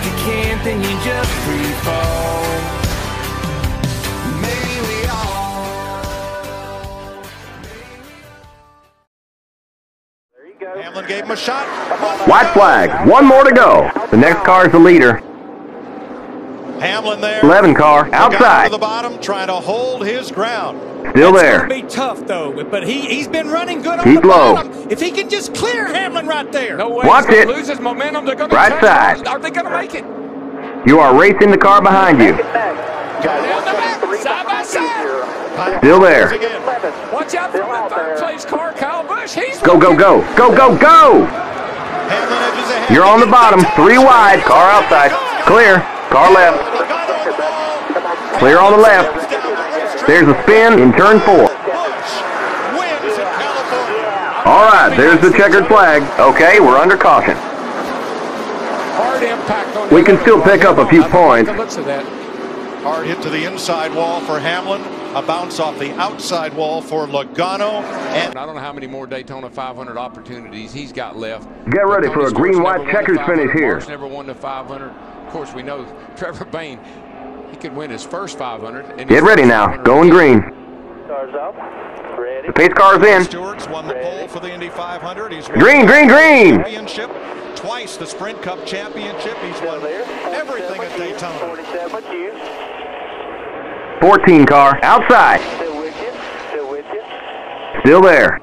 you can't, then you just free fall. Maybe we all. There you go. Hamlin gave him a shot. White flag. One more to go. The next car is the leader. Hamlin there. 11 car outside. To the bottom, trying to hold his ground. Still there. It's going to be tough, though, but he's been running good on Keep the low. bottom. If he can just clear Hamlin right there. No way. Watch it. Lose his momentum. They're going to Right side. Are they going to make it? You are racing the car behind you. Down the back, side by side. Still there. Watch out for the third place car, Kyle Busch. He's Go, go, go. Go, go, go. Hamlin edges ahead. You're on the bottom. 3 wide. Car outside. Clear. Car left. Clear on the left. There's a spin in turn 4. All right, there's the checkered flag. Okay, we're under caution. hard impact on We can still pick up a few points. Looks at that. Hard hit to the inside wall for Hamlin. A bounce off the outside wall for Logano. And I don't know how many more Daytona 500 opportunities he's got left. Get ready for a green-white checkers finish here. Marsh never won the 500. Of course, we know Trevor Bayne, he could win his first 500. Get ready now. Going green. Cars up. Ready. The pace car's in. Stewart's won the pole for the Indy 500. He's won Green, green, green. championship, twice the Sprint Cup championship. He's won everything at Daytona. 14 car outside. Still there.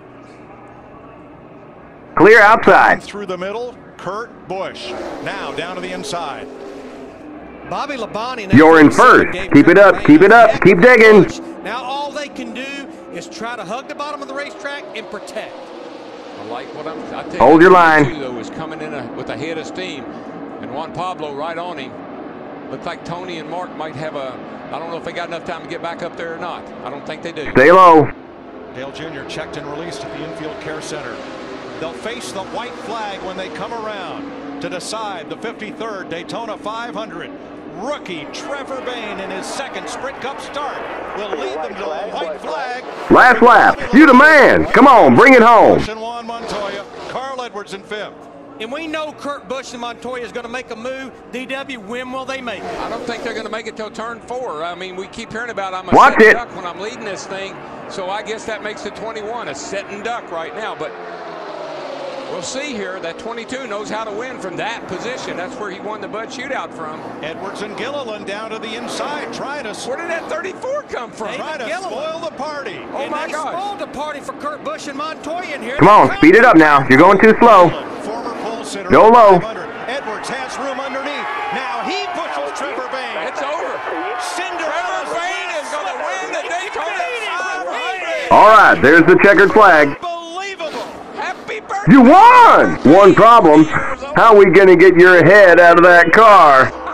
Clear outside. Through the middle, Kurt Busch. Now down to the inside. Bobby Labonte. You're in first. Keep it up. Keep it up. Keep digging. Now all they can do is try to hug the bottom of the racetrack and protect. I like what I tell you, Hold your line. Though, is coming in with a head of steam, and Juan Pablo right on him. Looks like Tony and Mark might have a. I don't know if they got enough time to get back up there or not. I don't think they do. Stay low. Dale Jr. checked and released at the infield care center. They'll face the white flag when they come around to decide the 53rd Daytona 500. Rookie Trevor Bayne in his second Sprint Cup start will lead them to a white flag. Last lap. You the man. Come on, bring it home. Juan Montoya, Carl Edwards in fifth. And we know Kurt Busch and Montoya is going to make a move. DW, when will they make it? I don't think they're going to make it till turn 4. I mean, we keep hearing about I'm a Watch sitting it. duck when I'm leading this thing. So I guess that makes it 21, a sitting duck right now. But we'll see here. That 22 knows how to win from that position. That's where he won the Bud Shootout from. Edwards and Gilliland down to the inside, trying to Where did that 34 come from? try to spoil the party. Oh And my they gosh. spoiled the party for Kurt Busch and Montoya in here. Come on, speed it up now. You're going too slow. Former pole sitter. Go low. 500. Edwards has room underneath. Now he pushes Trevor Bayne. It's over. Trevor Bayne is going to win the Daytona 500. All right, there's the checkered flag. Unbelievable. Happy birthday. You won! One problem. How are we going to get your head out of that car?